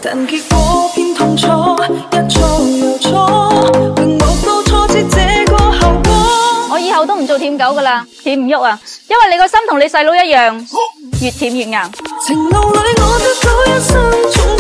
但結果偏痛楚，一錯又錯，並冇到挫折這個後果。 我以後都唔做舔狗噶啦，舔唔喐啊，因為你個心同你細佬一樣，越舔越硬。 情路裏我得到一生。